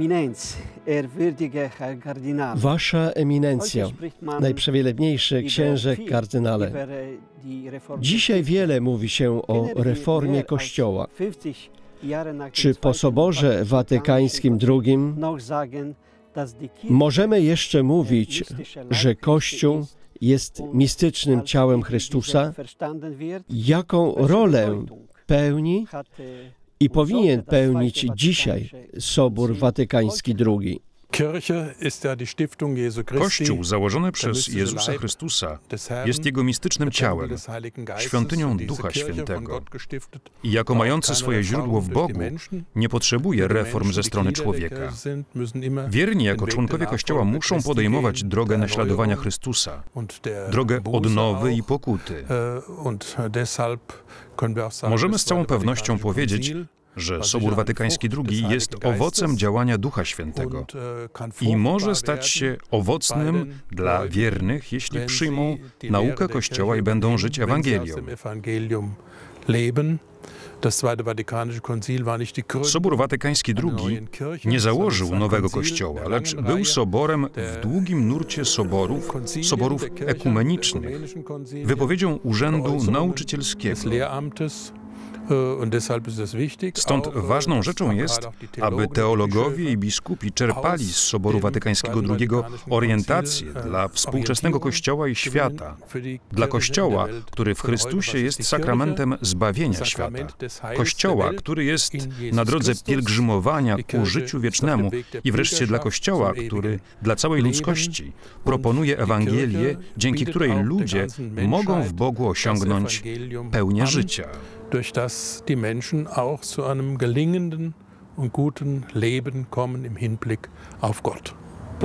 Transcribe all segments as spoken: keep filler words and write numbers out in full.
Wasza eminencjo, najprzewielebniejszy księże kardynale. Dzisiaj wiele mówi się o reformie Kościoła. Czy po Soborze Watykańskim drugim możemy jeszcze mówić, że Kościół jest mistycznym ciałem Chrystusa? Jaką rolę pełni i powinien pełnić dzisiaj Sobór Watykański drugi? Kościół założony przez Jezusa Chrystusa jest Jego mistycznym ciałem, świątynią Ducha Świętego i jako mający swoje źródło w Bogu nie potrzebuje reform ze strony człowieka. Wierni jako członkowie Kościoła muszą podejmować drogę naśladowania Chrystusa, drogę odnowy i pokuty. Możemy z całą pewnością powiedzieć, że Sobór Watykański drugi jest owocem działania Ducha Świętego i może stać się owocnym dla wiernych, jeśli przyjmą naukę Kościoła i będą żyć Ewangelią. Sobór Watykański drugi nie założył nowego Kościoła, lecz był soborem w długim nurcie soborów, soborów ekumenicznych, wypowiedzią urzędu nauczycielskiego. Stąd ważną rzeczą jest, aby teologowie i biskupi czerpali z Soboru Watykańskiego drugiego orientację dla współczesnego Kościoła i świata, dla Kościoła, który w Chrystusie jest sakramentem zbawienia świata, Kościoła, który jest na drodze pielgrzymowania ku życiu wiecznemu i wreszcie dla Kościoła, który dla całej ludzkości proponuje Ewangelię, dzięki której ludzie mogą w Bogu osiągnąć pełnię życia. durch das die Menschen auch zu einem gelingenden und guten Leben kommen im Hinblick auf Gott.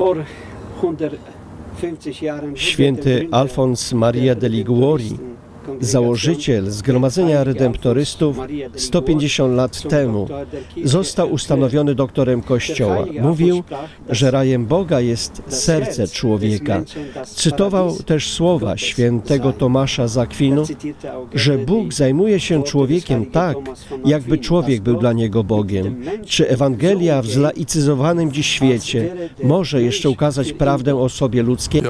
Święty Alfons Maria de Liguori, założyciel Zgromadzenia Redemptorystów, sto pięćdziesiąt lat temu został ustanowiony doktorem Kościoła. Mówił, że rajem Boga jest serce człowieka. Cytował też słowa świętego Tomasza z Akwinu, że Bóg zajmuje się człowiekiem tak, jakby człowiek był dla niego Bogiem. Czy Ewangelia w zlaicyzowanym dziś świecie może jeszcze ukazać prawdę o sobie ludzkiej?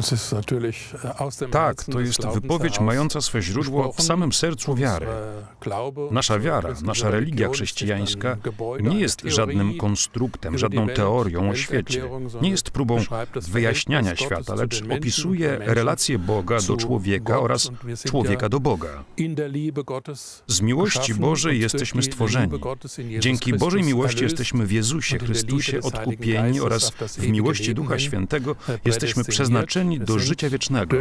Tak, to jest wypowiedź mająca swe źródło w samym sercu wiary. Nasza wiara, nasza religia chrześcijańska nie jest żadnym konstruktem, żadną teorią o świecie. Nie jest próbą wyjaśniania świata, lecz opisuje relację Boga do człowieka oraz człowieka do Boga. Z miłości Bożej jesteśmy stworzeni. Dzięki Bożej miłości jesteśmy w Jezusie Chrystusie odkupieni oraz w miłości Ducha Świętego jesteśmy przeznaczeni do życia wiecznego.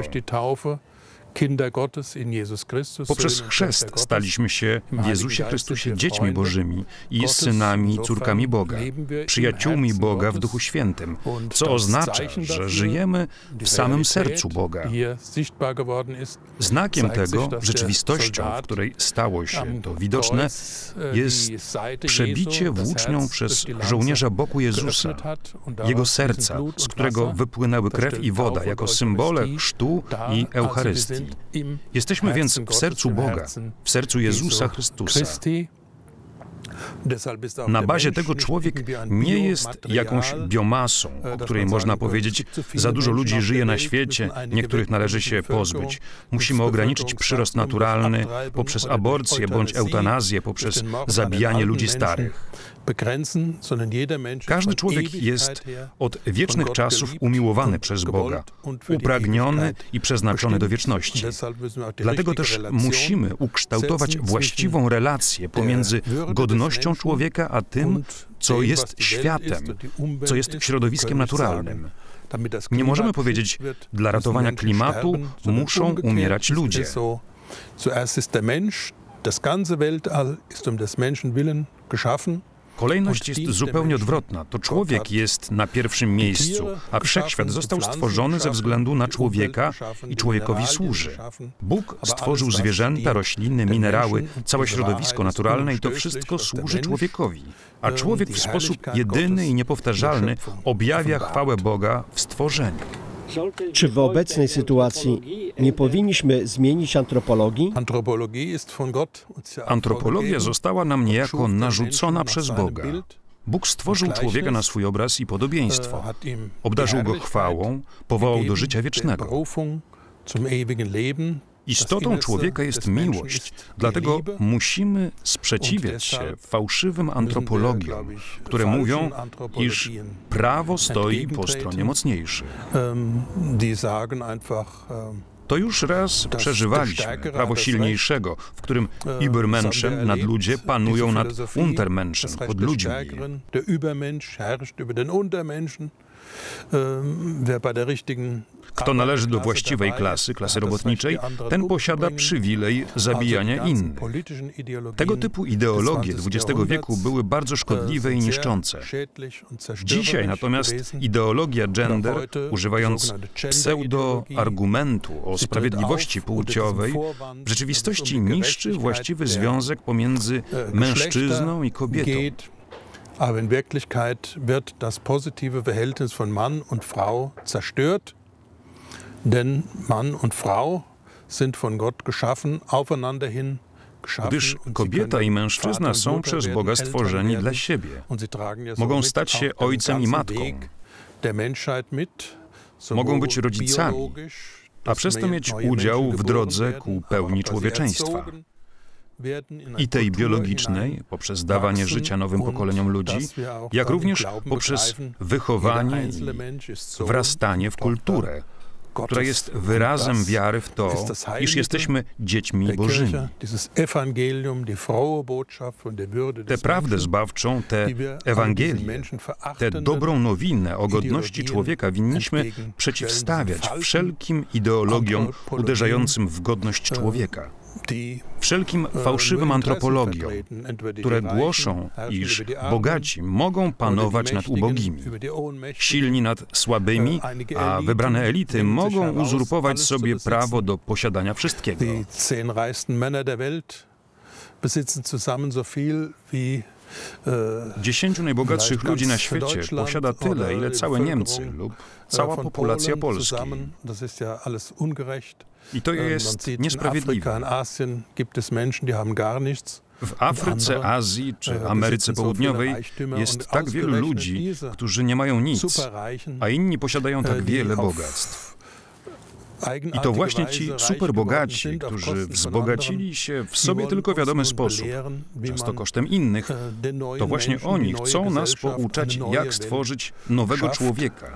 Poprzez chrzest staliśmy się w Jezusie Chrystusie dziećmi Bożymi i synami i córkami Boga, przyjaciółmi Boga w Duchu Świętym, co oznacza, że żyjemy w samym sercu Boga. Znakiem tego, rzeczywistością, w której stało się to widoczne, jest przebicie włócznią przez żołnierza boku Jezusa, Jego serca, z którego wypłynęły krew i woda, jako symbole chrztu i Eucharystii. Jesteśmy więc w sercu Boga, w sercu Jezusa Chrystusa. Na bazie tego człowiek nie jest jakąś biomasą, o której można powiedzieć, za dużo ludzi żyje na świecie, niektórych należy się pozbyć. Musimy ograniczyć przyrost naturalny poprzez aborcję bądź eutanazję, poprzez zabijanie ludzi starych. Każdy człowiek jest od wiecznych czasów umiłowany przez Boga, upragniony i przeznaczony do wieczności. Dlatego też musimy ukształtować właściwą relację pomiędzy godnością człowieka a tym, co jest światem, co jest środowiskiem naturalnym. Nie możemy powiedzieć, dla ratowania klimatu muszą umierać ludzie. Zuerst ist der Mensch, das ganze Weltall ist um des Menschen willen geschaffen. Kolejność jest zupełnie odwrotna. To człowiek jest na pierwszym miejscu, a wszechświat został stworzony ze względu na człowieka i człowiekowi służy. Bóg stworzył zwierzęta, rośliny, minerały, całe środowisko naturalne i to wszystko służy człowiekowi. A człowiek w sposób jedyny i niepowtarzalny objawia chwałę Boga w stworzeniu. Czy w obecnej sytuacji nie powinniśmy zmienić antropologii? Antropologia została nam niejako narzucona przez Boga. Bóg stworzył człowieka na swój obraz i podobieństwo. Obdarzył go chwałą, powołał do życia wiecznego. Istotą człowieka jest miłość, dlatego musimy sprzeciwiać się fałszywym antropologiom, które mówią, iż prawo stoi po stronie mocniejszych. To już raz przeżywaliśmy prawo silniejszego, w którym Übermenschen, nadludzie, panują nad Untermenschen, pod ludźmi. Kto należy do właściwej klasy, klasy robotniczej, ten posiada przywilej zabijania innych. Tego typu ideologie dwudziestego wieku były bardzo szkodliwe i niszczące. Dzisiaj natomiast ideologia gender, używając pseudo-argumentu o sprawiedliwości płciowej, w rzeczywistości niszczy właściwy związek pomiędzy mężczyzną i kobietą. Aber in Wirklichkeit wird das positive Verhältnis von Mann und Frau zerstört, denn Mann und Frau sind von Gott geschaffen, aufeinander hin geschaffen. Gdyż kobieta i mężczyzna są przez Boga stworzeni dla siebie. Mogą stać się ojcem i matką. Mogą być rodzicami, a przez to mieć udział w drodze ku pełni człowieczeństwa. I tej biologicznej, poprzez dawanie życia nowym pokoleniom ludzi, jak również poprzez wychowanie i wrastanie w kulturę, która jest wyrazem wiary w to, iż jesteśmy dziećmi Bożymi. Tę prawdę zbawczą, tę Ewangelię, tę dobrą nowinę o godności człowieka winniśmy przeciwstawiać wszelkim ideologiom uderzającym w godność człowieka. Wszelkim fałszywym antropologiom, które głoszą, iż bogaci mogą panować nad ubogimi, silni nad słabymi, a wybrane elity mogą uzurpować sobie prawo do posiadania wszystkiego. Dziesięciu najbogatszych ludzi na świecie posiada tyle, ile całe Niemcy lub cała populacja Polski. I to jest niesprawiedliwe. W Afryce, Azji czy Ameryce Południowej jest tak wielu ludzi, którzy nie mają nic, a inni posiadają tak wiele bogactw. I to właśnie ci superbogaci, którzy wzbogacili się w sobie tylko wiadomy sposób, często kosztem innych, to właśnie oni chcą nas pouczać, jak stworzyć nowego człowieka.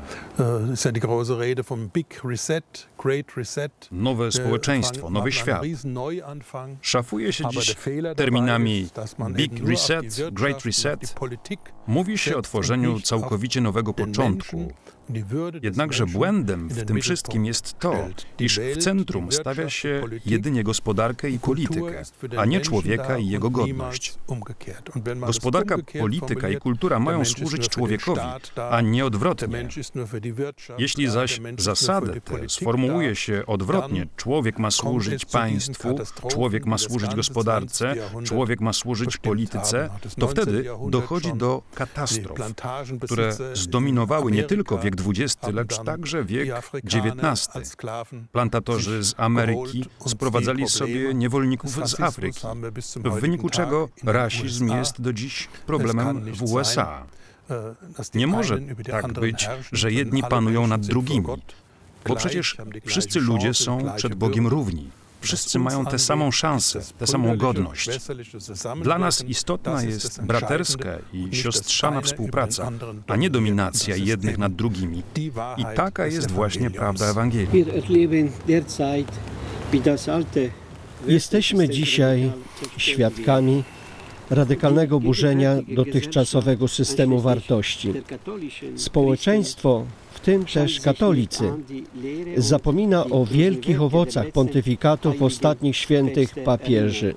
Nowe społeczeństwo, nowy świat. Szafuje się dziś terminami Big Reset, Great Reset. Mówi się o tworzeniu całkowicie nowego początku. Jednakże błędem w tym wszystkim jest to, iż w centrum stawia się jedynie gospodarkę i politykę, a nie człowieka i jego godność. Gospodarka, polityka i kultura mają służyć człowiekowi, a nie odwrotnie. Jeśli zaś zasadę tę sformułuje się odwrotnie, człowiek ma służyć państwu, człowiek ma służyć gospodarce, człowiek ma służyć polityce, to wtedy dochodzi do katastrof, które zdominowały nie tylko wiek dwudziesty, lecz także wiek dziewiętnasty. Plantatorzy z Ameryki sprowadzali sobie niewolników z Afryki, w wyniku czego rasizm jest do dziś problemem w U S A. Nie może tak być, że jedni panują nad drugimi, bo przecież wszyscy ludzie są przed Bogiem równi. Wszyscy mają tę samą szansę, tę samą godność. Dla nas istotna jest braterska i siostrzana współpraca, a nie dominacja jednych nad drugimi. I taka jest właśnie prawda Ewangelii. Jesteśmy dzisiaj świadkami radykalnego burzenia dotychczasowego systemu wartości. Społeczeństwo, w tym też katolicy, zapomina o wielkich owocach pontyfikatów ostatnich świętych papieży.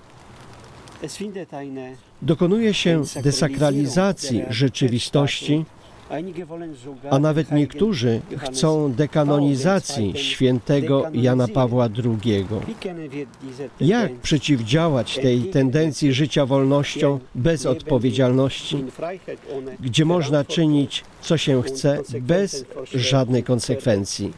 Dokonuje się desakralizacji rzeczywistości, a nawet niektórzy chcą dekanonizacji świętego Jana Pawła drugiego. Jak przeciwdziałać tej tendencji życia wolnością bez odpowiedzialności, gdzie można czynić, co się chce, bez żadnej konsekwencji?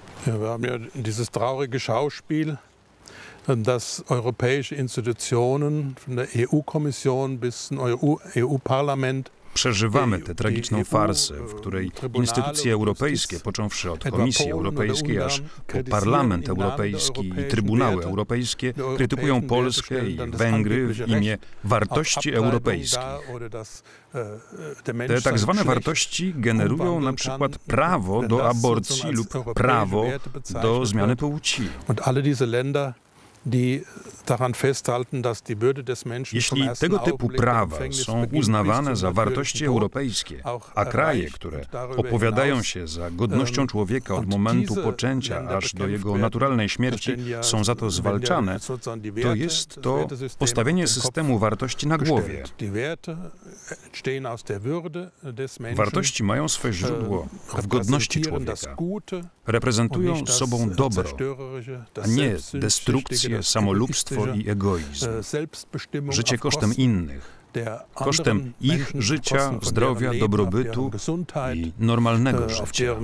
Dass europäische Institutionen, von der E U-Kommission bis zum E U-Parlament, Przeżywamy tę tragiczną farsę, w której instytucje europejskie, począwszy od Komisji Europejskiej aż po Parlament Europejski i Trybunały Europejskie, krytykują Polskę i Węgry w imię wartości europejskich. Te tak zwane wartości generują na przykład prawo do aborcji lub prawo do zmiany płci. Jeśli tego typu prawa są uznawane za wartości europejskie, a kraje, które opowiadają się za godnością człowieka od momentu poczęcia aż do jego naturalnej śmierci, są za to zwalczane, to jest to postawienie systemu wartości na głowie. Wartości mają swe źródło w godności człowieka. Reprezentują sobą dobro, a nie destrukcję, samolubstwo i egoizm. Życie kosztem innych, kosztem ich życia, zdrowia, dobrobytu i normalnego życia.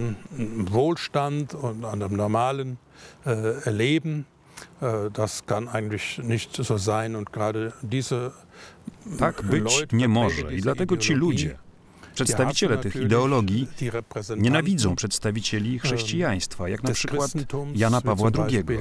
Tak być nie może i dlatego ci ludzie, przedstawiciele tych ideologii, nienawidzą przedstawicieli chrześcijaństwa, jak na przykład Jana Pawła drugiego.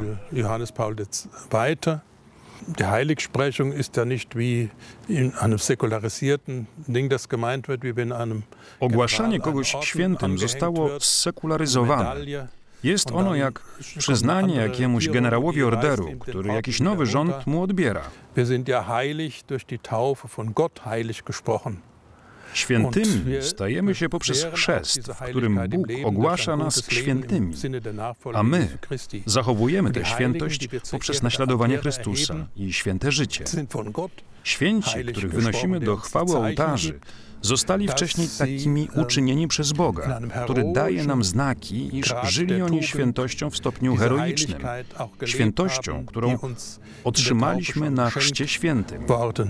Die Heiligsprechung ist ja nicht wie in einem säkularisierten Ding, das gemeint wird, wie wenn einem Ogłaszanie kogoś świętym zostało zsekularyzowane. Jest ono jak przyznanie jakiemuś generałowi orderu, który jakiś nowy rząd mu odbiera. Wir sind ja heilig durch die Taufe von Gott heilig gesprochen. Świętymi stajemy się poprzez chrzest, w którym Bóg ogłasza nas świętymi, a my zachowujemy tę świętość poprzez naśladowanie Chrystusa i święte życie. Święci, których wynosimy do chwały ołtarzy, zostali wcześniej takimi uczynieni przez Boga, który daje nam znaki, iż żyli oni świętością w stopniu heroicznym, świętością, którą otrzymaliśmy na Chrzcie Świętym.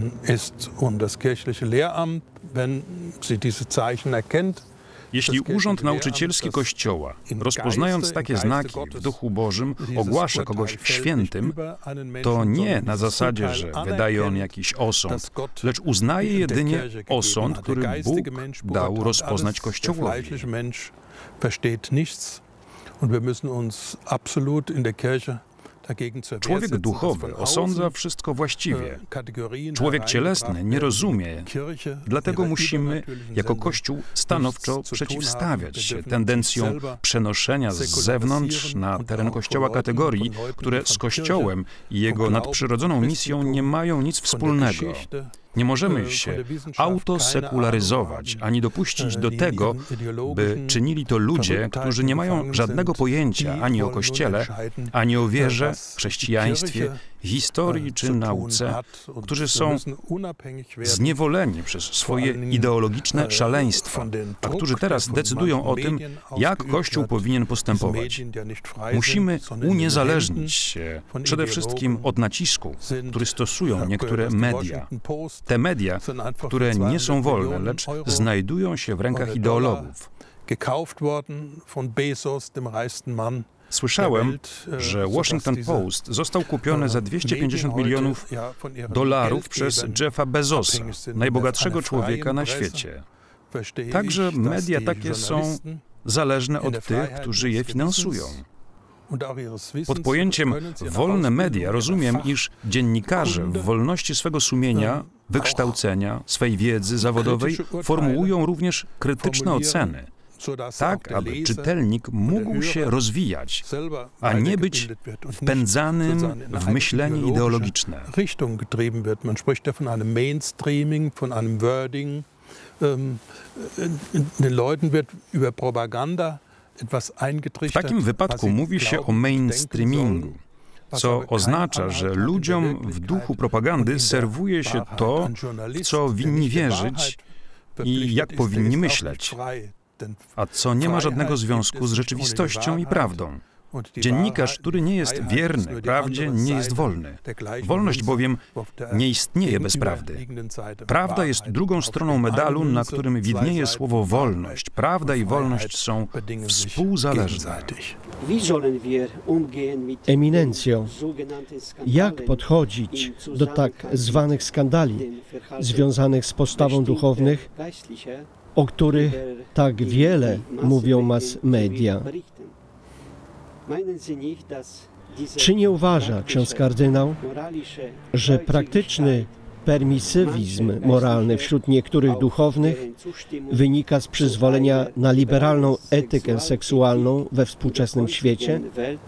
Jeśli Urząd Nauczycielski Kościoła, rozpoznając takie znaki w Duchu Bożym, ogłasza kogoś świętym, to nie na zasadzie, że wydaje on jakiś osąd, lecz uznaje jedynie osąd, który Bóg dał rozpoznać Kościołowi. Człowiek duchowy osądza wszystko właściwie. Człowiek cielesny nie rozumie. Dlatego musimy jako Kościół stanowczo przeciwstawiać się tendencjom przenoszenia z zewnątrz na teren Kościoła kategorii, które z Kościołem i jego nadprzyrodzoną misją nie mają nic wspólnego. Nie możemy się autosekularyzować, ani dopuścić do tego, by czynili to ludzie, którzy nie mają żadnego pojęcia ani o Kościele, ani o wierze, chrześcijaństwie, historii czy nauce, którzy są zniewoleni przez swoje ideologiczne szaleństwo, a którzy teraz decydują o tym, jak Kościół powinien postępować. Musimy uniezależnić się przede wszystkim od nacisku, który stosują niektóre media. Te media, które nie są wolne, lecz znajdują się w rękach ideologów. Słyszałem, że Washington Post został kupiony za dwieście pięćdziesiąt milionów dolarów przez Jeffa Bezosa, najbogatszego człowieka na świecie. Także media takie są zależne od tych, którzy je finansują. Pod pojęciem wolne media rozumiem, iż dziennikarze w wolności swego sumienia, wykształcenia, swej wiedzy zawodowej formułują również krytyczne oceny, tak aby czytelnik mógł się rozwijać, a nie być wpędzanym w myślenie ideologiczne. W takim wypadku mówi się o mainstreamingu, co oznacza, że ludziom w duchu propagandy serwuje się to, w co winni wierzyć i jak powinni myśleć, a co nie ma żadnego związku z rzeczywistością i prawdą. Dziennikarz, który nie jest wierny prawdzie, nie jest wolny. Wolność bowiem nie istnieje bez prawdy. Prawda jest drugą stroną medalu, na którym widnieje słowo wolność. Prawda i wolność są współzależne. Eminencjo, jak podchodzić do tak zwanych skandali związanych z postawą duchownych, o których tak wiele mówią mass media? Czy nie uważa ksiądz kardynał, że praktyczny permisywizm moralny wśród niektórych duchownych wynika z przyzwolenia na liberalną etykę seksualną we współczesnym świecie?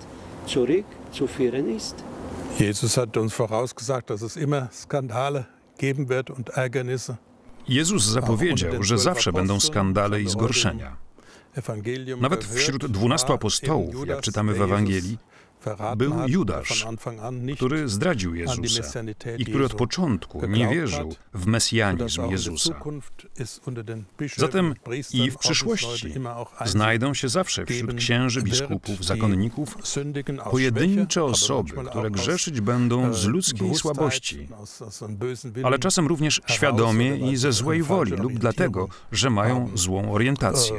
Jesus hat uns vorausgesagt, dass es immer Skandale geben wird und Ärgernisse. Jezus zapowiedział, że zawsze będą skandale i zgorszenia. Nawet wśród dwunastu apostołów, jak czytamy w Ewangelii, był Judasz, który zdradził Jezusa i który od początku nie wierzył w mesjanizm Jezusa. Zatem i w przyszłości znajdą się zawsze wśród księży, biskupów, zakonników pojedyncze osoby, które grzeszyć będą z ludzkiej słabości, ale czasem również świadomie i ze złej woli lub dlatego, że mają złą orientację.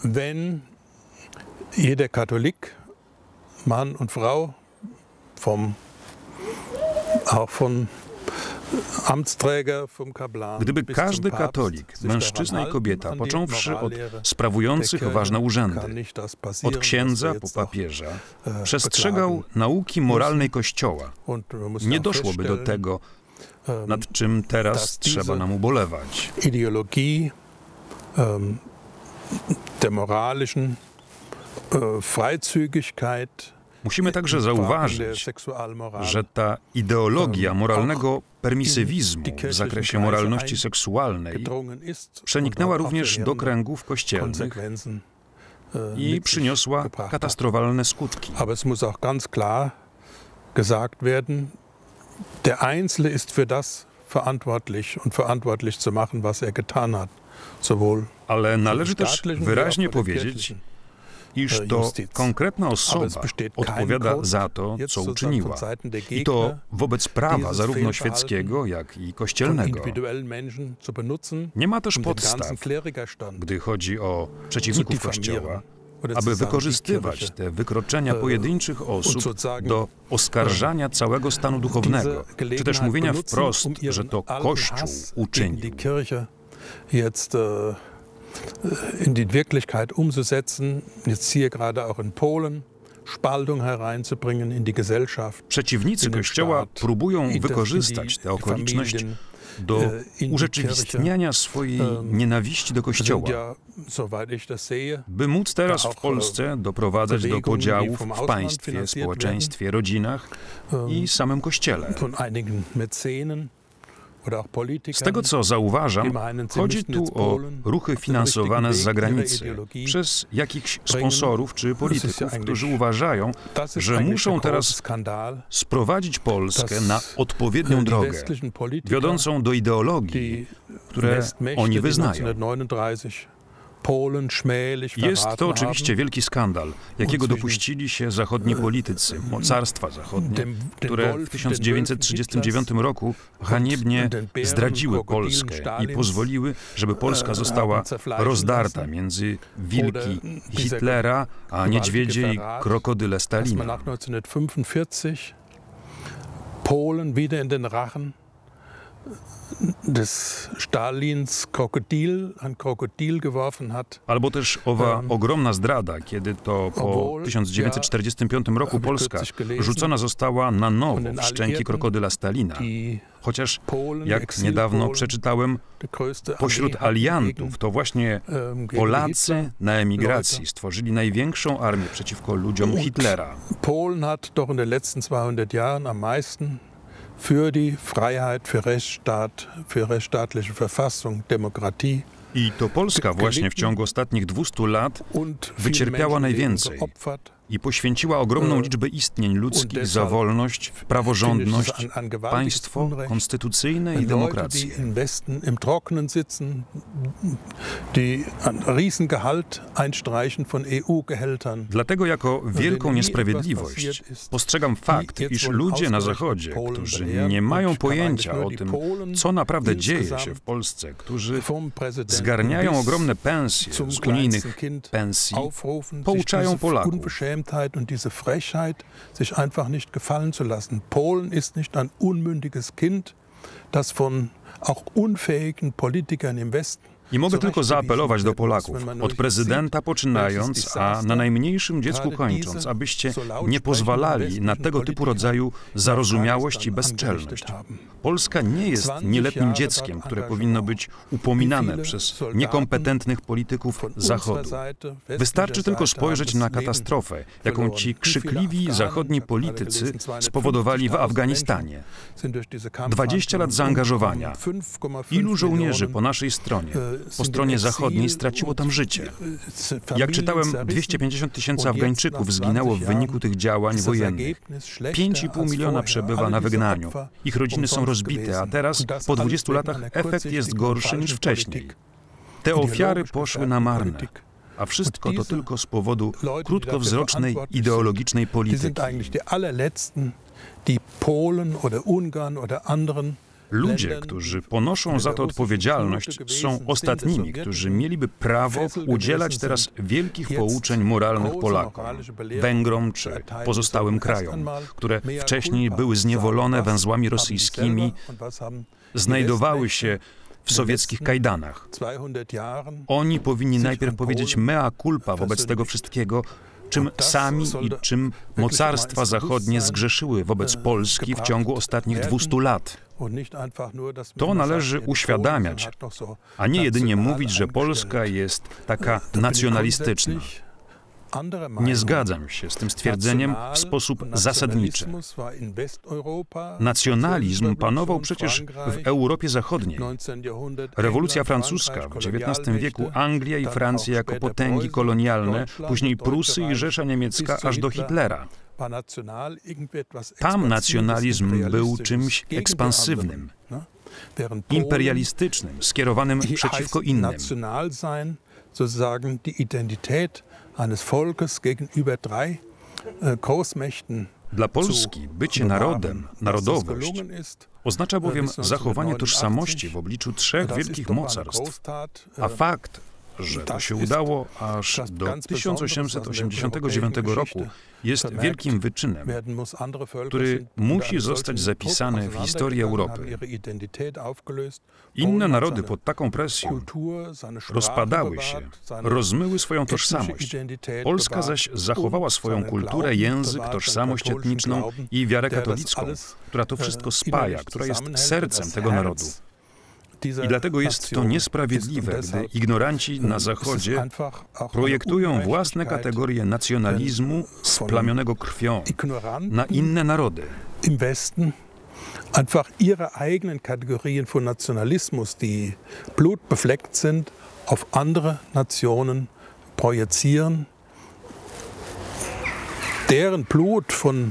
Jeder Katholik, Mann und Frau, vom, auch von Amtsträger, vom Kaplan, Gdyby każdy katolik, mężczyzna i kobieta, począwszy od sprawujących ważne urzędy, od księdza po papieża, przestrzegał nauki moralnej Kościoła, nie doszłoby do tego, nad czym teraz trzeba nam ubolewać. Ideologie der moralischen Freizügigkeit. Musimy także zauważyć, że ta ideologia moralnego permisywizmu w zakresie moralności seksualnej przeniknęła również do kręgów kościelnych i przyniosła katastrofalne skutki. Aber es muss auch ganz klar gesagt werden, der Einzelne ist für das verantwortlich und verantwortlich zu machen, was er getan hat. Sowohl Ale należy też wyraźnie powiedzieć, iż to konkretna osoba odpowiada za to, co uczyniła. I to wobec prawa zarówno świeckiego, jak i kościelnego. Nie ma też podstaw, gdy chodzi o przeciwników Kościoła, aby wykorzystywać te wykroczenia pojedynczych osób do oskarżania całego stanu duchownego, czy też mówienia wprost, że to Kościół uczynił. In die Wirklichkeit umzusetzen, jetzt hier gerade auch in Polen, Spaltung hereinzubringen in die Gesellschaft. Przeciwnicy Kościoła próbują wykorzystać tę okoliczność do urzeczywistniania swojej nienawiści do Kościoła, by móc teraz w Polsce doprowadzać do podziałów w państwie, społeczeństwie, rodzinach i samym Kościele. Z tego, co zauważam, chodzi tu o ruchy finansowane z zagranicy przez jakichś sponsorów czy polityków, którzy uważają, że muszą teraz sprowadzić Polskę na odpowiednią drogę, wiodącą do ideologii, które oni wyznają. Jest to oczywiście wielki skandal, jakiego dopuścili się zachodni politycy, mocarstwa zachodnie, które w tysiąc dziewięćset trzydziestym dziewiątym roku haniebnie zdradziły Polskę i pozwoliły, żeby Polska została rozdarta między wilki Hitlera, a niedźwiedzie i krokodyle Stalina. Polen wieder in den Rachen des Stalins Krokodil, ein Krokodil geworfen hat. Albo też owa ogromna zdrada, kiedy to po tysiąc dziewięćset czterdziestym piątym roku Polska rzucona została na nowo w szczęki krokodyla Stalina. Chociaż, jak niedawno przeczytałem, pośród aliantów to właśnie Polacy na emigracji stworzyli największą armię przeciwko ludziom Hitlera. Polen hat doch in den letzten zweihundert Jahren am meisten für die Freiheit, für Rechtsstaat, für rechtsstaatliche Verfassung, Demokratie. I to Polska właśnie w ciągu ostatnich dwustu lat wycierpiała najwięcej, i poświęciła ogromną liczbę istnień ludzkich za wolność, praworządność, państwo konstytucyjne i demokrację. Dlatego jako wielką niesprawiedliwość postrzegam fakt, iż ludzie na Zachodzie, którzy nie mają pojęcia o tym, co naprawdę dzieje się w Polsce, którzy zgarniają ogromne pensje z unijnych pensji, pouczają Polaków. Und diese Frechheit, sich einfach nicht gefallen zu lassen. Polen ist nicht ein unmündiges Kind, das von auch unfähigen Politikern im Westen. I mogę tylko zaapelować do Polaków, od prezydenta poczynając, a na najmniejszym dziecku kończąc, abyście nie pozwalali na tego typu rodzaju zarozumiałość i bezczelność. Polska nie jest nieletnim dzieckiem, które powinno być upominane przez niekompetentnych polityków Zachodu. Wystarczy tylko spojrzeć na katastrofę, jaką ci krzykliwi zachodni politycy spowodowali w Afganistanie. dwadzieścia lat zaangażowania. Ilu żołnierzy po naszej stronie, po stronie zachodniej straciło tam życie? Jak czytałem, dwieście pięćdziesiąt tysięcy Afgańczyków zginęło w wyniku tych działań wojennych. pięć i pół miliona przebywa na wygnaniu. Ich rodziny są rozbite, a teraz, po dwudziestu latach, efekt jest gorszy niż wcześniej. Te ofiary poszły na marne. A wszystko to tylko z powodu krótkowzrocznej, ideologicznej polityki. Ludzie, którzy ponoszą za to odpowiedzialność, są ostatnimi, którzy mieliby prawo udzielać teraz wielkich pouczeń moralnych Polakom, Węgrom czy pozostałym krajom, które wcześniej były zniewolone węzłami rosyjskimi, znajdowały się w sowieckich kajdanach. Oni powinni najpierw powiedzieć mea culpa wobec tego wszystkiego, czym sami i czym mocarstwa zachodnie zgrzeszyły wobec Polski w ciągu ostatnich dwustu lat. To należy uświadamiać, a nie jedynie mówić, że Polska jest taka nacjonalistyczna. Nie zgadzam się z tym stwierdzeniem w sposób zasadniczy. Nacjonalizm panował przecież w Europie Zachodniej. Rewolucja francuska w dziewiętnastym wieku, Anglia i Francja jako potęgi kolonialne, później Prusy i Rzesza Niemiecka aż do Hitlera. Tam nacjonalizm był czymś ekspansywnym, imperialistycznym, skierowanym przeciwko innym. Dla Polski bycie narodem, narodowość oznacza bowiem zachowanie tożsamości w obliczu trzech wielkich mocarstw, a fakt, że to się udało aż do tysiąc osiemset osiemdziesiątego dziewiątego roku, jest wielkim wyczynem, który musi zostać zapisany w historii Europy. Inne narody pod taką presją rozpadały się, rozmyły swoją tożsamość. Polska zaś zachowała swoją kulturę, język, tożsamość etniczną i wiarę katolicką, która to wszystko spaja, która jest sercem tego narodu. I dlatego jest to niesprawiedliwe, gdy ignoranci na Zachodzie projektują własne kategorie nacjonalizmu splamionego krwią na inne narody. Im Westen einfach ihre eigenen Kategorien von Nationalismus, die blutbefleckt sind, auf andere Nationen projizieren, deren Blut von,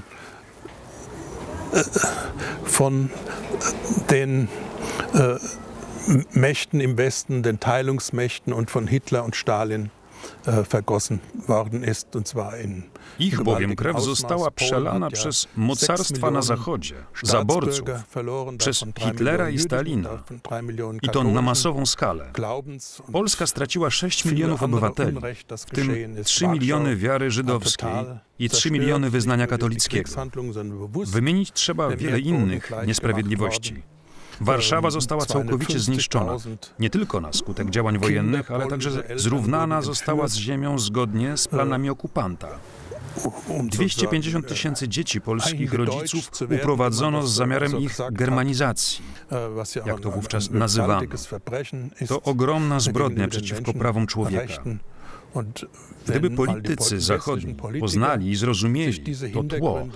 von den Mächten im Westen, den Teilungsmächten und von Hitler und Stalin äh, vergossen worden ist, und zwar in Ich bowiem krew została przelana przez mocarstwa na Zachodzie, zaborców, przez Hitlera i Stalina, i to na masową skalę. Polska straciła sześć milionów obywateli, w tym trzy miliony wiary żydowskiej i trzy miliony wyznania katolickiego. Wymienić trzeba wiele innych niesprawiedliwości. Warszawa została całkowicie zniszczona, nie tylko na skutek działań wojennych, ale także zrównana została z ziemią zgodnie z planami okupanta. dwieście pięćdziesiąt tysięcy dzieci polskich rodziców uprowadzono z zamiarem ich germanizacji, jak to wówczas nazywano. To ogromna zbrodnia przeciwko prawom człowieka. Gdyby politycy zachodni poznali i zrozumieli to tło,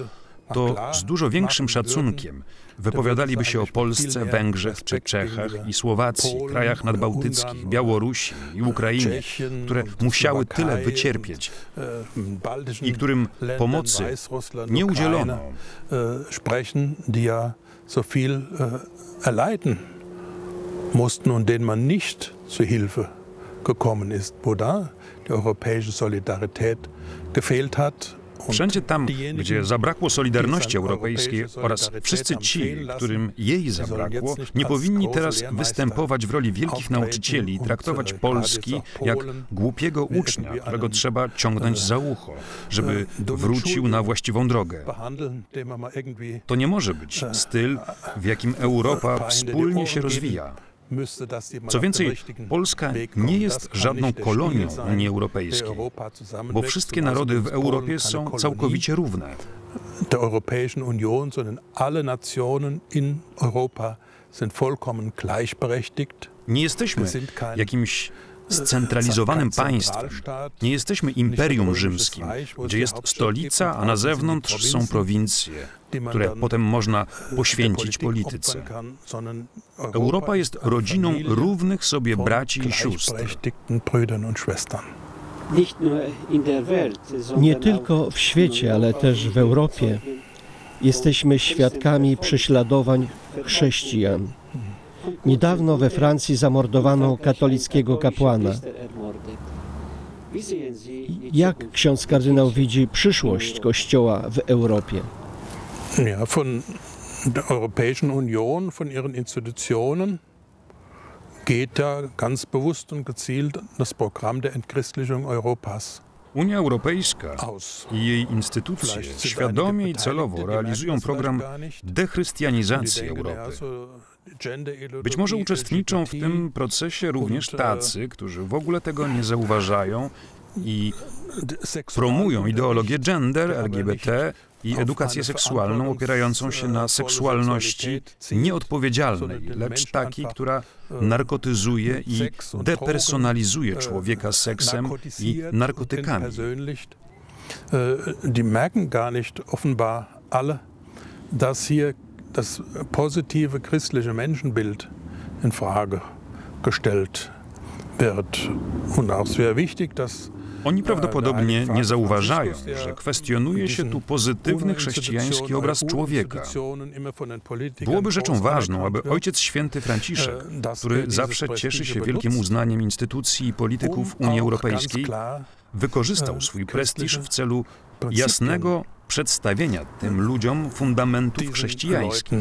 to z dużo większym szacunkiem wypowiadaliby się o Polsce, Węgrzech czy Czechach i Słowacji, krajach nadbałtyckich, Białorusi i Ukrainie, które musiały tyle wycierpieć i którym pomocy nie udzielono. Sprechen, die ja so viel erleiden mussten und denen man nicht zu Hilfe gekommen ist, wo da die europäische Solidarität gefehlt hat. Wszędzie tam, gdzie zabrakło solidarności europejskiej oraz wszyscy ci, którym jej zabrakło, nie powinni teraz występować w roli wielkich nauczycieli i traktować Polski jak głupiego ucznia, którego trzeba ciągnąć za ucho, żeby wrócił na właściwą drogę. To nie może być styl, w jakim Europa wspólnie się rozwija. Co więcej, Polska nie jest żadną kolonią Unii Europejskiej, bo wszystkie narody w Europie są całkowicie równe. Der Europäischen Union, sondern alle Nationen in Europa sind vollkommen gleichberechtigt. Nie jesteśmy jakimś scentralizowanym państwem. Nie jesteśmy imperium rzymskim, gdzie jest stolica, a na zewnątrz są prowincje, które potem można poświęcić polityce. Europa jest rodziną równych sobie braci i sióstr. Nie tylko w świecie, ale też w Europie jesteśmy świadkami prześladowań chrześcijan. Niedawno we Francji zamordowano katolickiego kapłana. Jak ksiądz kardynał widzi przyszłość Kościoła w Europie? Ja, von der Europäischen Union, von ihren Institutionen geht ja ganz bewusst und gezielt das Programm der Entchristlichung Europas. Unia Europejska i jej instytucje świadomie i celowo realizują program dechrystianizacji Europy. Być może uczestniczą w tym procesie również tacy, którzy w ogóle tego nie zauważają i promują ideologię gender, L G B T i edukację seksualną opierającą się na seksualności nieodpowiedzialnej, lecz takiej, która narkotyzuje i depersonalizuje człowieka seksem i narkotykami. Die merken gar nicht offenbar alle, dass hier das positive christliche Menschenbild in Frage gestellt wird. Und auch sehr wichtig, dass Oni prawdopodobnie nie zauważają, że kwestionuje się tu pozytywny chrześcijański obraz człowieka. Byłoby rzeczą ważną, aby Ojciec Święty Franciszek, który zawsze cieszy się wielkim uznaniem instytucji i polityków Unii Europejskiej, wykorzystał swój prestiż w celu jasnego przedstawienia tym ludziom fundamentów chrześcijańskich.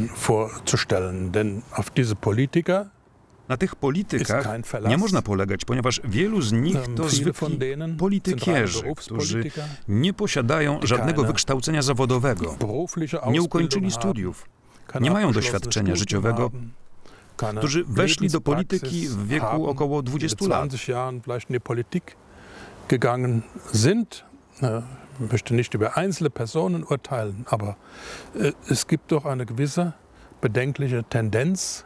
Na tych politykach nie można polegać, ponieważ wielu z nich to zwykli politykierzy, którzy nie posiadają żadnego wykształcenia zawodowego, nie ukończyli studiów, nie mają doświadczenia życiowego, którzy weszli do polityki w wieku około dwudziestu lat. Ich möchte nicht über einzelne Personen urteilen, aber es gibt doch eine gewisse bedenkliche Tendenz.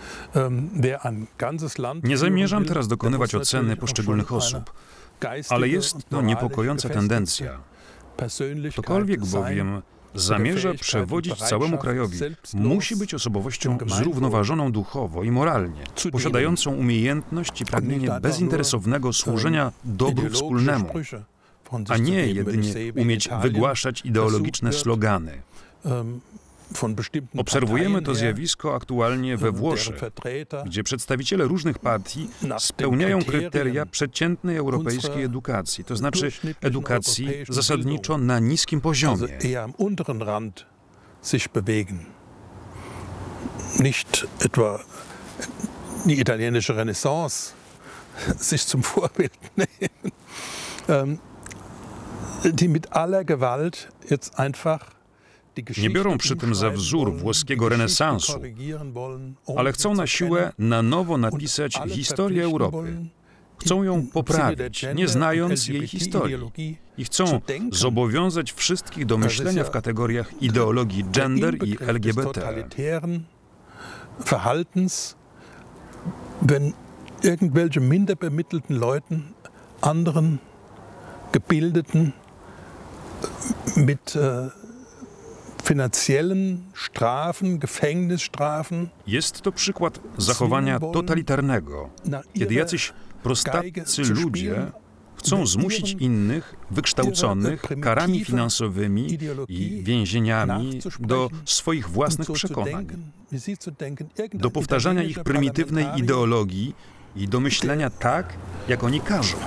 Nie zamierzam teraz dokonywać oceny poszczególnych osób, ale jest to niepokojąca tendencja. Ktokolwiek bowiem zamierza przewodzić całemu krajowi, musi być osobowością zrównoważoną duchowo i moralnie, posiadającą umiejętność i pragnienie bezinteresownego służenia dobru wspólnemu, a nie jedynie umieć wygłaszać ideologiczne slogany. Obserwujemy to zjawisko aktualnie we Włoszech, gdzie przedstawiciele różnych partii spełniają kryteria przeciętnej europejskiej edukacji, to znaczy edukacji zasadniczo na niskim poziomie. Nicht etwa die italienische Renaissance sich zum Vorbild nehmen, die mit aller Gewalt jetzt einfach nie biorą przy tym za wzór włoskiego renesansu, ale chcą na siłę na nowo napisać historię Europy. Chcą ją poprawić, nie znając jej historii. I chcą zobowiązać wszystkich do myślenia w kategoriach ideologii gender i L G B T. Verhaltens, wenn irgendwelche minder bemittelten Leuten anderen gebildeten mit finanziellen Strafen, Gefängnisstrafen. Jest to przykład zachowania totalitarnego, kiedy jacyś prostaccy ludzie chcą zmusić innych, wykształconych, karami finansowymi i więzieniami do swoich własnych przekonań, do powtarzania ich prymitywnej ideologii i do myślenia tak, jak oni każą.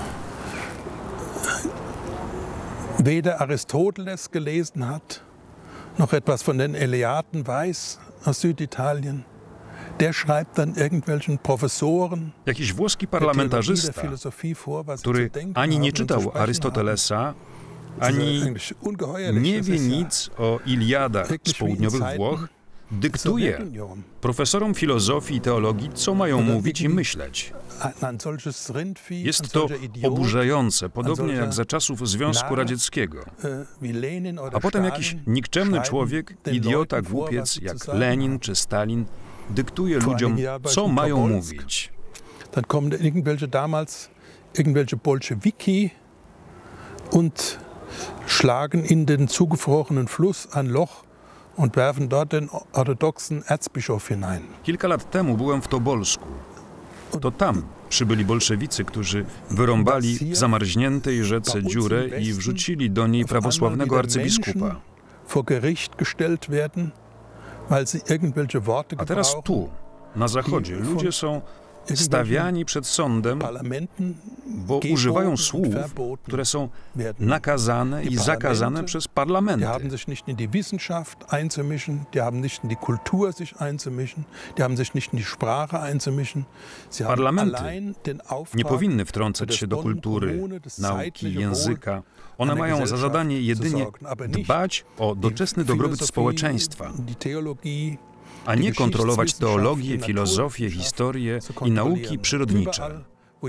Weder Aristoteles gelesen hat, noch etwas von den Eleaten weiß aus Süditalien. Der schreibt dann irgendwelchen Professoren. Jakiś włoski parlamentarzysta, który ani nie czytał Arystotelesa, ani nie wie nic o Iliadach z południowych Włoch, dyktuje profesorom filozofii i teologii, co mają mówić i myśleć. Jest to oburzające, podobnie jak za czasów Związku Radzieckiego. A potem jakiś nikczemny człowiek, idiota, głupiec jak Lenin czy Stalin, dyktuje ludziom, co mają mówić. Dann kommen irgendwelche damals irgendwelche Bolschewiki und schlagen in den zugefrorenen Fluss ein Loch und werfen dort den orthodoxen Erzbischof hinein. Kilka lat temu byłem w Tobolsku. To tam przybyli bolszewicy, którzy wyrąbali w zamarzniętej rzece dziurę i wrzucili do niej prawosławnego arcybiskupa. Vor Gericht gestellt werden, weil sie irgendwelche Worte A teraz tu, na zachodzie, ludzie są stawiani przed sądem, bo używają słów, które są nakazane i zakazane przez parlamenty. Die haben sich nicht in die Wissenschaft einzumischen, die haben nicht in die Kultur sich einzumischen, die haben sich nicht in die Sprache einzumischen. Sie haben allein den Auftrag, nie powinny wtrącać się do kultury, nauki, języka. One mają za zadanie jedynie dbać o doczesny dobrobyt społeczeństwa, a nie kontrolować teologię, filozofię, historię i nauki przyrodnicze.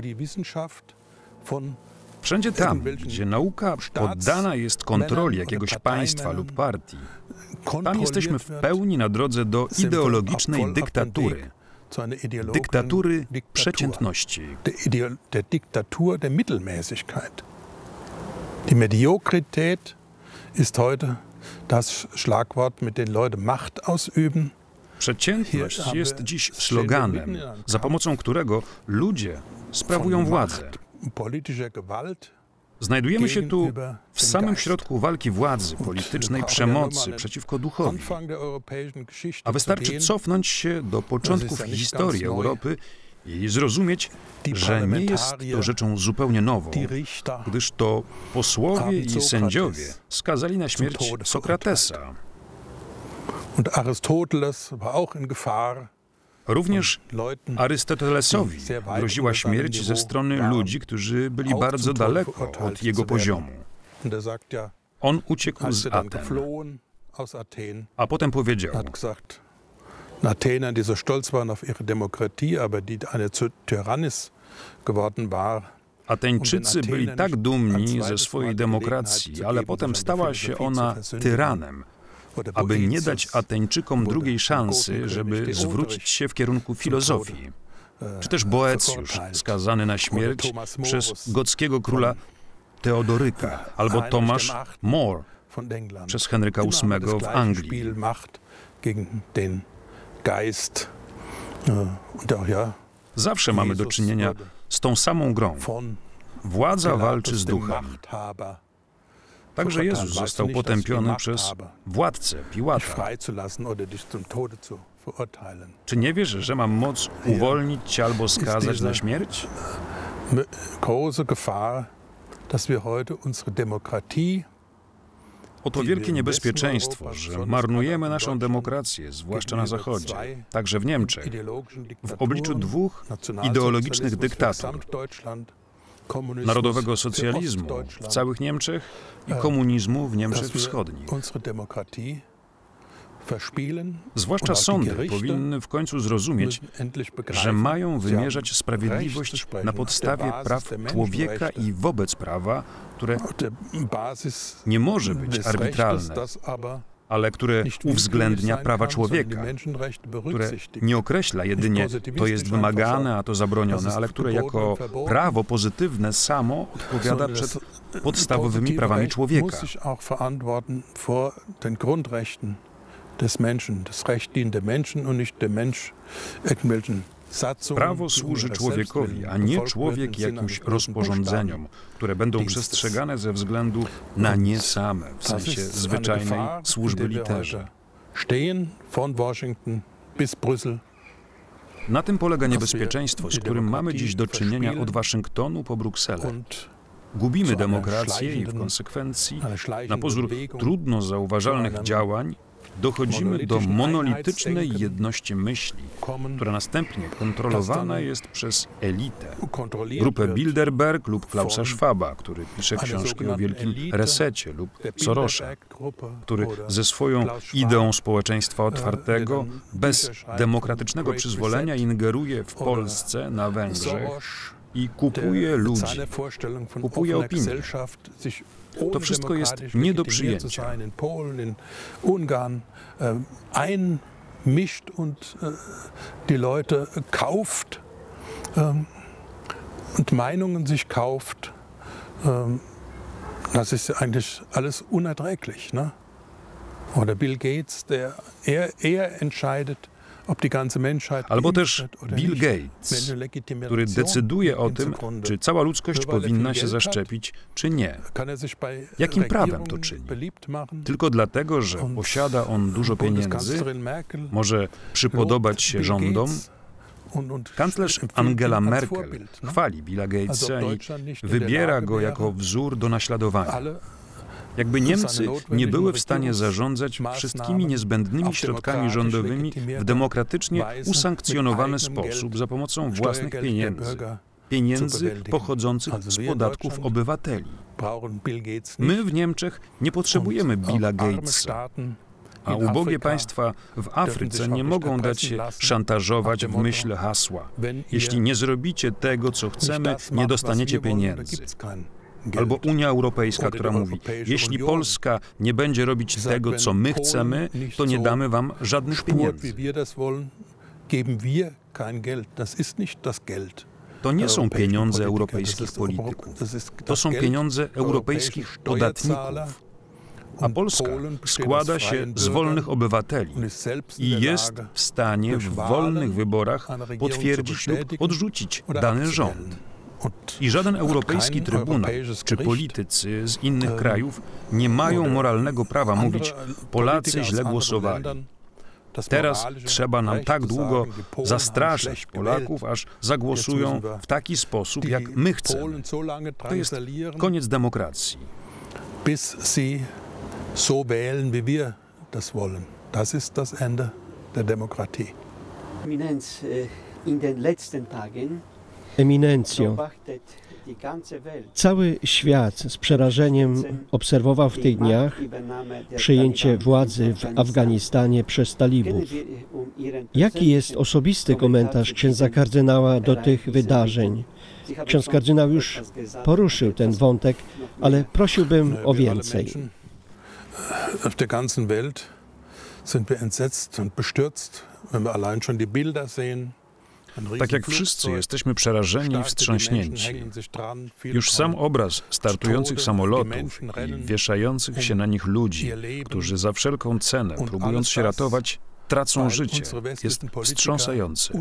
Wszędzie tam, gdzie nauka poddana jest kontroli jakiegoś państwa lub partii, tam jesteśmy w pełni na drodze do ideologicznej dyktatury. Dyktatury przeciętności. Der Diktatur der Mittelmäßigkeit. Die Mediokrität ist heute das Schlagwort, mit dem Leute Macht ausüben. Przeciętność jest dziś sloganem, za pomocą którego ludzie sprawują władzę. Znajdujemy się tu w samym środku walki władzy, politycznej przemocy przeciwko duchowi. A wystarczy cofnąć się do początków historii Europy i zrozumieć, że nie jest to rzeczą zupełnie nową, gdyż to posłowie i sędziowie skazali na śmierć Sokratesa. Również Arystotelesowi groziła śmierć ze strony ludzi, którzy byli bardzo daleko od jego poziomu. On uciekł z Aten, a potem powiedział: Athener, die so stolz waren auf ihre Demokratie, aber die eine Tyrannis geworden war. Ateńczycy byli tak dumni ze swojej demokracji, ale potem stała się ona tyranem, aby nie dać Ateńczykom drugiej szansy, żeby zwrócić się w kierunku filozofii. Czy też Boecjusz, skazany na śmierć przez gockiego króla Teodoryka, albo Tomasz More przez Henryka ósmego w Anglii. Zawsze mamy do czynienia z tą samą grą. Władza walczy z duchem. Także Jezus został potępiony przez władcę Piłata. Czy nie wiesz, że mam moc uwolnić cię albo skazać na śmierć? Große Gefahr, dass wir heute unsere Demokratie. Oto wielkie niebezpieczeństwo, że marnujemy naszą demokrację, zwłaszcza na Zachodzie, także w Niemczech, w obliczu dwóch ideologicznych dyktatur, narodowego socjalizmu w całych Niemczech i komunizmu w Niemczech Wschodnich. Zwłaszcza sądy powinny w końcu zrozumieć, że mają wymierzać sprawiedliwość na podstawie praw człowieka i wobec prawa, które nie może być arbitralne, ale które uwzględnia prawa człowieka, które nie określa jedynie to jest wymagane, a to zabronione, ale które jako prawo pozytywne samo odpowiada przed podstawowymi prawami człowieka. Prawo służy człowiekowi, a nie człowiek jakimś rozporządzeniom, które będą przestrzegane ze względu na nie same, w sensie zwyczajnej służby literze. Na tym polega niebezpieczeństwo, z którym mamy dziś do czynienia od Waszyngtonu po Brukselę. Gubimy demokrację i w konsekwencji, na pozór trudno zauważalnych działań, dochodzimy do monolitycznej jedności myśli, która następnie kontrolowana jest przez elitę. Grupę Bilderberg lub Klausa Schwaba, który pisze książki o wielkim resecie, lub Sorosa, który ze swoją ideą społeczeństwa otwartego, bez demokratycznego przyzwolenia ingeruje w Polsce, na Węgrzech i kupuje ludzi, kupuje opinię. To wszystko jest nie do przyjęcia. Einmischt und die Leute kauft und Meinungen sich kauft. Das ist eigentlich alles unerträglich, ne? Oder Bill Gates, der er, er entscheidet, albo też Bill Gates, który decyduje o tym, czy cała ludzkość powinna się zaszczepić, czy nie. Jakim prawem to czyni? Tylko dlatego, że posiada on dużo pieniędzy, może przypodobać się rządom. Kanclerz Angela Merkel chwali Billa Gatesa i wybiera go jako wzór do naśladowania. Jakby Niemcy nie były w stanie zarządzać wszystkimi niezbędnymi środkami rządowymi w demokratycznie usankcjonowany sposób za pomocą własnych pieniędzy, pieniędzy pochodzących z podatków obywateli. My w Niemczech nie potrzebujemy Billa Gatesa, a ubogie państwa w Afryce nie mogą dać się szantażować w myśl hasła: jeśli nie zrobicie tego, co chcemy, nie dostaniecie pieniędzy. Albo Unia Europejska, która mówi: jeśli Polska nie będzie robić tego, co my chcemy, to nie damy wam żadnych pieniędzy. To nie są pieniądze europejskich polityków. To są pieniądze europejskich podatników. A Polska składa się z wolnych obywateli i jest w stanie w wolnych wyborach potwierdzić lub odrzucić dany rząd. I żaden europejski trybunał czy politycy z innych krajów nie mają moralnego prawa mówić: Polacy źle głosowali. Teraz trzeba nam tak długo zastraszać Polaków, aż zagłosują w taki sposób, jak my chcemy. To jest koniec demokracji. Bis sie so wählen, wie wir das wollen. Das ist das Ende der Demokratie. Eminenz, in den letzten Tagen Eminencjo, cały świat z przerażeniem obserwował w tych dniach przejęcie władzy w Afganistanie przez talibów. Jaki jest osobisty komentarz księdza kardynała do tych wydarzeń? Ksiądz kardynał już poruszył ten wątek, ale prosiłbym o więcej. Auf der ganzen Welt sind wir entsetzt und bestürzt, wenn wir allein schon die Bilder sehen. Tak jak wszyscy jesteśmy przerażeni i wstrząśnięci. Już sam obraz startujących samolotów i wieszających się na nich ludzi, którzy za wszelką cenę, próbując się ratować, tracą życie, jest wstrząsający.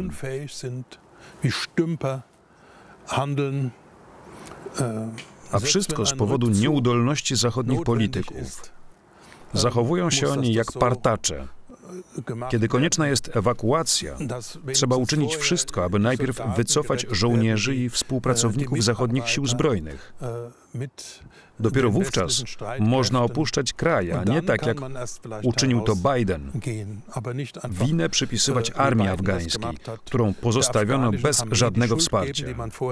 A wszystko z powodu nieudolności zachodnich polityków. Zachowują się oni jak partacze. Kiedy konieczna jest ewakuacja, trzeba uczynić wszystko, aby najpierw wycofać żołnierzy i współpracowników zachodnich sił zbrojnych. Dopiero wówczas można opuszczać kraj, a nie tak jak uczynił to Biden. Winę przypisywać armii afgańskiej, którą pozostawiono bez żadnego wsparcia.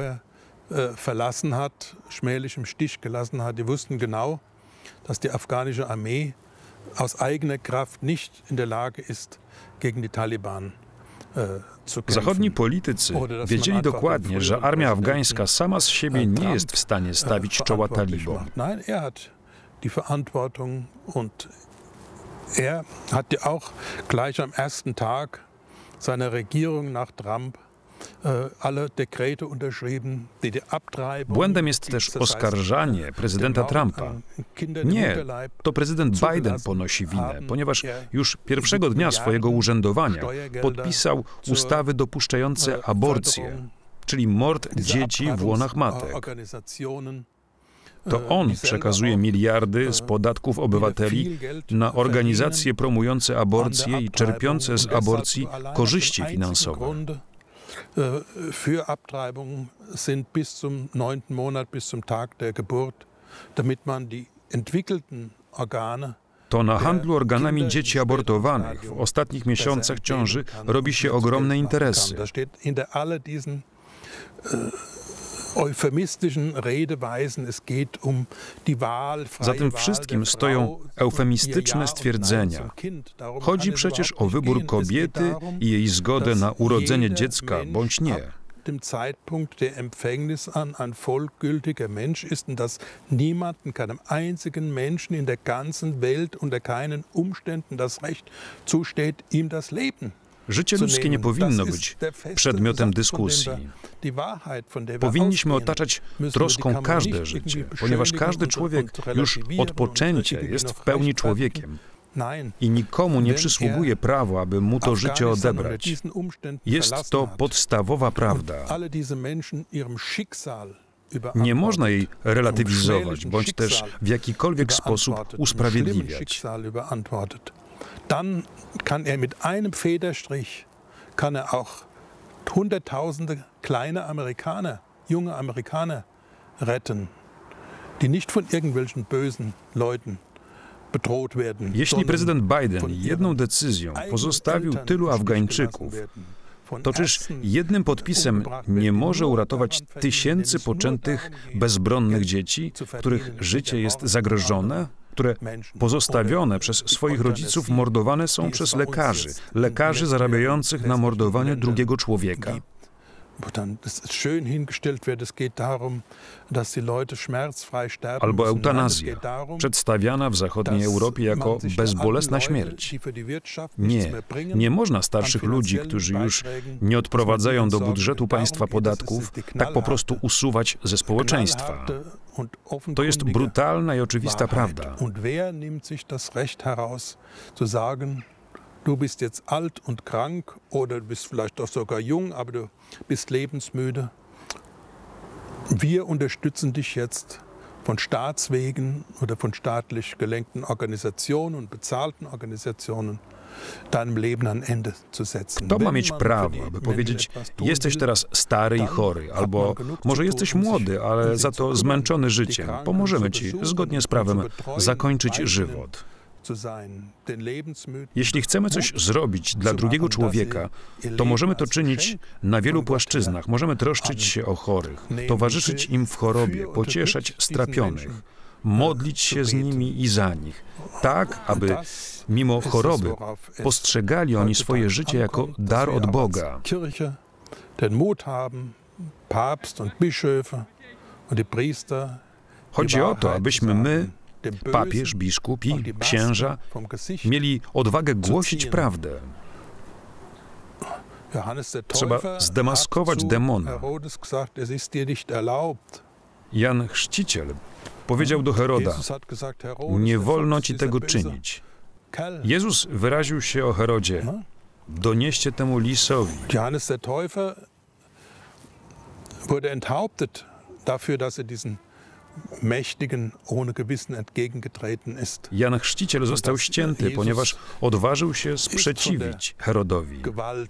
Aus eigener Kraft nicht in der Lage ist, gegen die Taliban zu kämpfen. Zachodni politycy wiedzieli dokładnie, że armia afgańska sama z siebie nie jest w stanie stawić czoła talibom. Nein, er hat die Verantwortung und Er hat ja auch gleich am ersten Tag seiner Regierung nach Trump alle Dekrete unterschrieben, die die Abtreibung. Błędem jest też oskarżanie prezydenta Trumpa. Nie, to prezydent Biden ponosi winę, ponieważ już pierwszego dnia swojego urzędowania podpisał ustawy dopuszczające aborcję, czyli mord dzieci w łonach matek. To on przekazuje miliardy z podatków obywateli na organizacje promujące aborcję i czerpiące z aborcji korzyści finansowe. Für Abtreibung sind bis zum neunten Monat, bis zum Tag der Geburt, damit man die entwickelten Organe. To na handlu organami dzieci abortowanych w ostatnich miesiącach ciąży robi się ogromne interesy. Za tym wszystkim stoją eufemistyczne stwierdzenia. Chodzi przecież o wybór kobiety i jej zgodę na urodzenie dziecka bądź nie. Dem Zeitpunkt der Empfängnis an ein vollgültiger Mensch ist und dass niemandem, keinem einzigen Menschen in der ganzen Welt unter keinen Umständen das Recht zusteht, ihm das Leben. Życie ludzkie nie powinno być przedmiotem dyskusji. Powinniśmy otaczać troską każde życie, ponieważ każdy człowiek już od poczęcia jest w pełni człowiekiem. I nikomu nie przysługuje prawo, aby mu to życie odebrać. Jest to podstawowa prawda. Nie można jej relatywizować, bądź też w jakikolwiek sposób usprawiedliwiać. Dann kann er mit einem Federstrich, kann er auch Hunderttausende kleine Amerikaner, junge Amerikaner retten, die nicht von irgendwelchen bösen Leuten bedroht werden. Jeśli prezydent Biden jedną decyzją pozostawił tylu Afgańczyków, to czyż jednym podpisem nie może uratować tysięcy poczętych bezbronnych dzieci, których życie jest zagrożone? Które pozostawione przez swoich rodziców mordowane są przez lekarzy, lekarzy zarabiających na mordowaniu drugiego człowieka. Albo eutanazja, przedstawiana w zachodniej Europie jako bezbolesna śmierć. Nie, nie można starszych ludzi, którzy już nie odprowadzają do budżetu państwa podatków, tak po prostu usuwać ze społeczeństwa. To jest brutalna i oczywista prawda. Du bist jetzt alt und krank oder du bist vielleicht auch sogar jung, aber du bist lebensmüde. Wir unterstützen dich jetzt von Staatswegen oder von staatlich gelenkten Organisationen und bezahlten Organisationen deinem Leben ein Ende zu setzen. Kto ma mieć prawo, aby powiedzieć, jesteś teraz stary i chory, albo może jesteś młody, ale za to zmęczony życiem. Pomożemy ci, zgodnie z prawem, zakończyć żywot. Jeśli chcemy coś zrobić dla drugiego człowieka, to możemy to czynić na wielu płaszczyznach. Możemy troszczyć się o chorych, towarzyszyć im w chorobie, pocieszać strapionych, modlić się z nimi i za nich, tak, aby mimo choroby postrzegali oni swoje życie jako dar od Boga. Chodzi o to, abyśmy my, papież, biskup i księża, mieli odwagę głosić prawdę. Trzeba zdemaskować demona. Jan Chrzciciel powiedział do Heroda, nie wolno ci tego czynić. Jezus wyraził się o Herodzie, donieście temu lisowi. Johannes der Täufer wurde enthauptet dafür, dass er diesen Mächtigen ohne Gewissen entgegengetreten ist. Jan Chrzciciel został ścięty, ponieważ odważył się sprzeciwić Herodowi.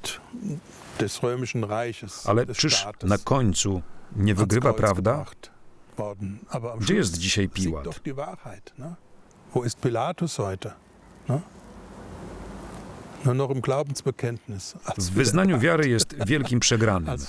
Ale czyż na końcu nie wygrywa prawda? Gdzie jest dzisiaj Piłat? Wo ist Pilatus heute? Nur noch im Glaubensbekenntnis. W wyznaniu wiary jest wielkim przegranym.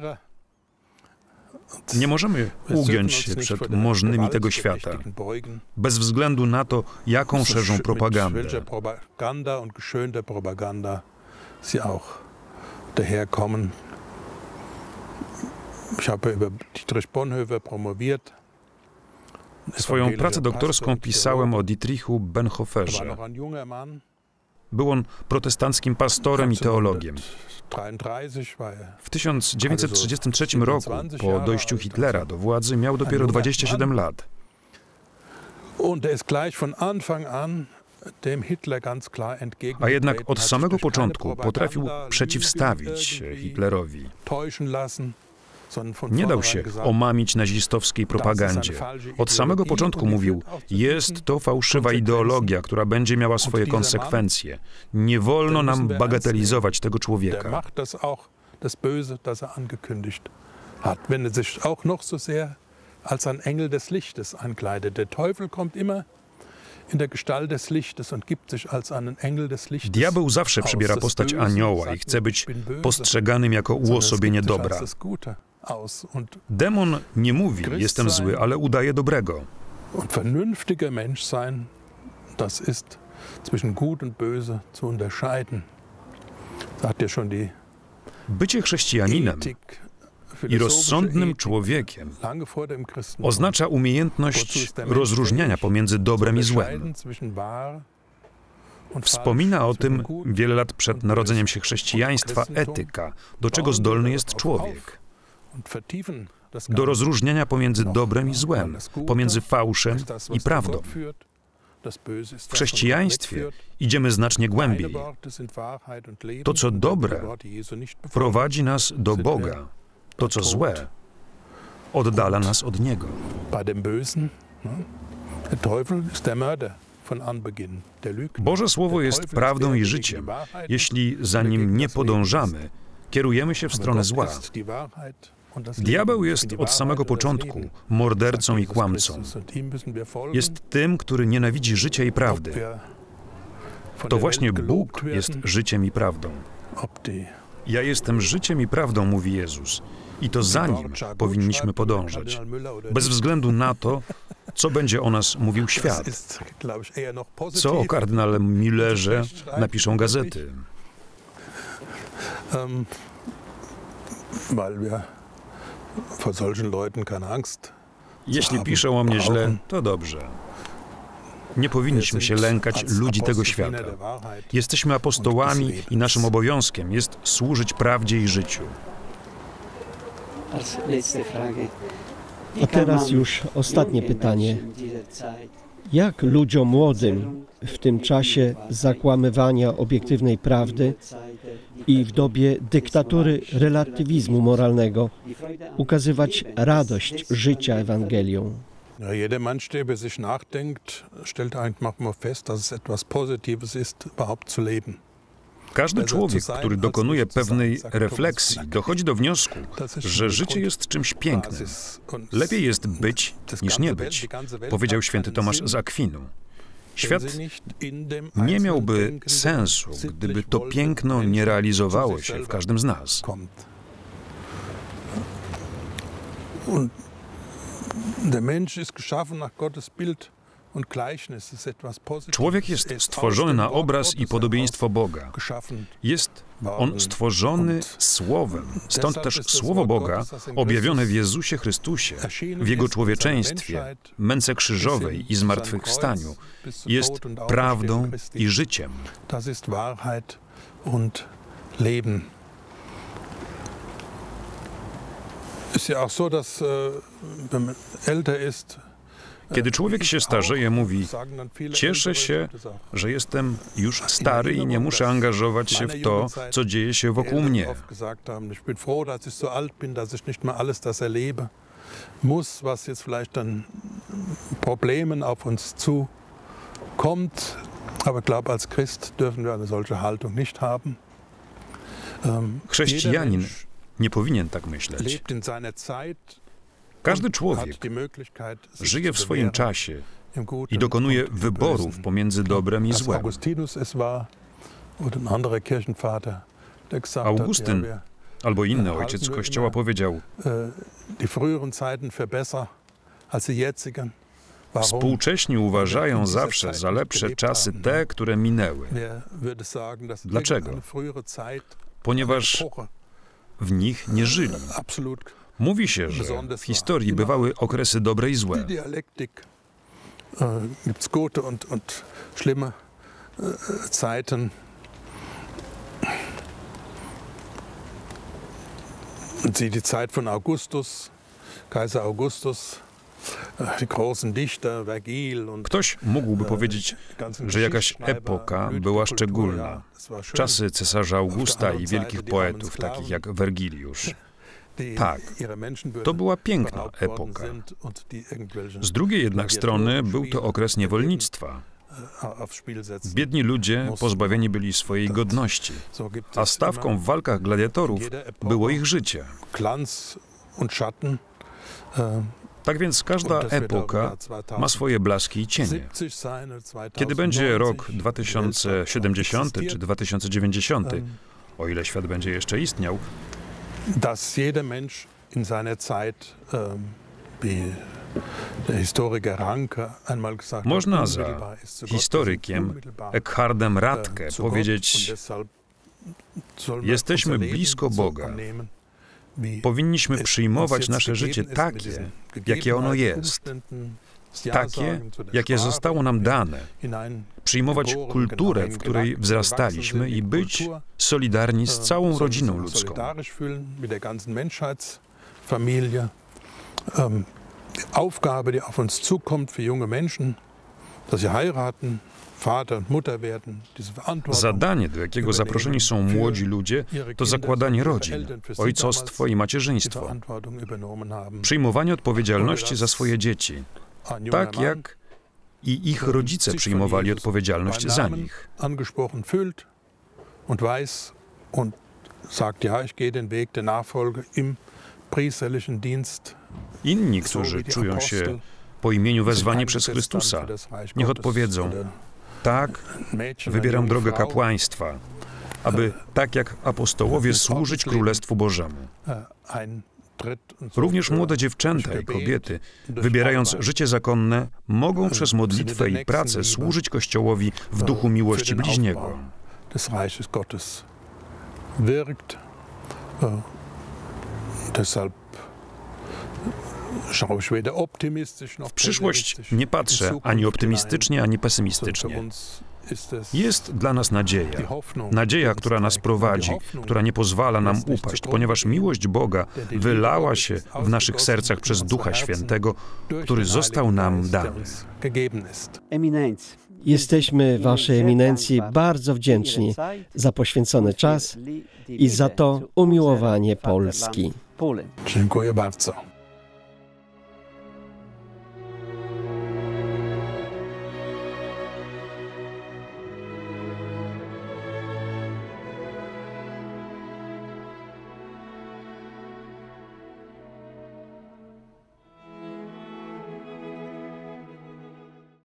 Nie możemy ugiąć się przed możnymi tego świata, bez względu na to, jaką szerzą propagandę. und geschönte Propaganda sie auch daherkommen. Ich habe über Dietrich Bonhoeffer promoviert Swoją pracę doktorską pisałem o Dietrichu Bonhoefferze. Był on protestanckim pastorem i teologiem. W tysiąc dziewięćset trzydziestym trzecim roku, po dojściu Hitlera do władzy, miał dopiero dwadzieścia siedem lat. A jednak od samego początku potrafił przeciwstawić się Hitlerowi. Nie dał się omamić nazistowskiej propagandzie. Od samego początku mówił, jest to fałszywa ideologia, która będzie miała swoje konsekwencje. Nie wolno nam bagatelizować tego człowieka. Als ein Engel des Lichtes ankleidet. Der Teufel kommt immer in der Gestalt des Lichtes und gibt sich als einen Engel des Lichtes. Diabeł zawsze przybiera postać anioła i chce być postrzeganym jako uosobienie dobra. Demon nie mówi, jestem zły, ale udaje dobrego. Und vernünftiger Mensch sein, das ist zwischen gut und böse zu unterscheiden. Sagt ja schon die Bycie chrześcijaninem i rozsądnym człowiekiem oznacza umiejętność rozróżniania pomiędzy dobrem i złem. Wspomina o tym wiele lat przed narodzeniem się chrześcijaństwa etyka, do czego zdolny jest człowiek. Do rozróżniania pomiędzy dobrem i złem, pomiędzy fałszem i prawdą. W chrześcijaństwie idziemy znacznie głębiej. To, co dobre, prowadzi nas do Boga. To, co złe, oddala nas od Niego. Boże Słowo jest prawdą i życiem. Jeśli za nim nie podążamy, kierujemy się w stronę zła. Diabeł jest od samego początku mordercą i kłamcą. Jest tym, który nienawidzi życia i prawdy. To właśnie Bóg jest życiem i prawdą. Ja jestem życiem i prawdą, mówi Jezus. I to za nim powinniśmy podążać. Bez względu na to, co będzie o nas mówił świat. Co o kardynale Müllerze napiszą gazety. Jeśli piszą o mnie źle, to dobrze. Nie powinniśmy się lękać ludzi tego świata. Jesteśmy apostołami i naszym obowiązkiem jest służyć prawdzie i życiu. A teraz już ostatnie pytanie. Jak ludziom młodym w tym czasie zakłamywania obiektywnej prawdy i w dobie dyktatury relatywizmu moralnego ukazywać radość życia Ewangelią? Ja, jeder Mensch, der über sich nachdenkt, stellt einfach mal fest, dass es etwas Positives ist, überhaupt zu leben. Każdy człowiek, który dokonuje pewnej refleksji, dochodzi do wniosku, że życie jest czymś pięknym. Lepiej jest być, niż nie być, powiedział święty Tomasz z Akwinu. Świat nie miałby sensu, gdyby to piękno nie realizowało się w każdym z nas. Człowiek jest stworzony na obraz i podobieństwo Boga. Jest on stworzony Słowem. Stąd też Słowo Boga, objawione w Jezusie Chrystusie, w Jego człowieczeństwie, męce krzyżowej i zmartwychwstaniu, jest prawdą i życiem. Kiedy człowiek się starzeje, mówi, cieszę się, że jestem już stary i nie muszę angażować się w to, co dzieje się wokół mnie. Muss, was jetzt vielleicht an Problemen auf uns zukommt, aber ich glaube, als Christ dürfen wir eine solche Haltung nicht haben. Chrześcijanin nie powinien tak myśleć. Każdy człowiek żyje w swoim czasie i dokonuje wyborów pomiędzy dobrem i złem. Augustyn albo inny ojciec Kościoła powiedział: współcześni uważają zawsze za lepsze czasy te, które minęły. Dlaczego? Ponieważ w nich nie żyli. Mówi się, że w historii bywały okresy dobre i złe. äh, gibt es gute und, und schlimme äh, Zeiten. Und sie die Zeit von Augustus, Kaiser Augustus, die großen Dichter, Vergil und Ktoś mógłby powiedzieć, że jakaś epoka była szczególna. Czasy cesarza Augusta i wielkich poetów, takich jak Wergiliusz. Tak, to była piękna epoka. Z drugiej jednak strony był to okres niewolnictwa. Biedni ludzie pozbawieni byli swojej godności, a stawką w walkach gladiatorów było ich życie. Tak więc każda epoka ma swoje blaski i cienie. Kiedy będzie rok dwa tysiące siedemdziesiąty czy dwa tysiące dziewięćdziesiąty, o ile świat będzie jeszcze istniał, dass jeder Mensch in seiner Zeit, wie der Historiker Ranke einmal gesagt hat, można za historykiem Eckhardem Radke powiedzieć: jesteśmy blisko Boga. Powinniśmy przyjmować nasze życie takie, jakie ono jest, takie, jakie zostało nam dane, przyjmować kulturę, w której wzrastaliśmy i być solidarni z całą rodziną ludzką. Aufgabe, die auf uns zukommt für junge Menschen, dass sie heiraten, Vater und Mutter werden, diese Verantwortung. Zadanie, do jakiego zaproszeni są młodzi ludzie, to zakładanie rodzin, ojcostwo i macierzyństwo, przyjmowanie odpowiedzialności za swoje dzieci, tak jak i ich rodzice przyjmowali odpowiedzialność za nich. Angesprochen fühlt und weiß und sagt, ja, ich gehe den Weg der Nachfolge im priesterlichen Dienst. Inni, którzy czują się po imieniu wezwani przez Chrystusa, niech odpowiedzą: tak, wybieram drogę kapłaństwa, aby tak jak apostołowie służyć Królestwu Bożemu. Również młode dziewczęta i kobiety, wybierając życie zakonne, mogą przez modlitwę i pracę służyć Kościołowi w duchu miłości bliźniego. W przyszłość nie patrzę ani optymistycznie, ani pesymistycznie. Jest dla nas nadzieja. Nadzieja, która nas prowadzi, która nie pozwala nam upaść, ponieważ miłość Boga wylała się w naszych sercach przez Ducha Świętego, który został nam dany. Jesteśmy Waszej Eminencji bardzo wdzięczni za poświęcony czas i za to umiłowanie Polski. Dziękuję bardzo.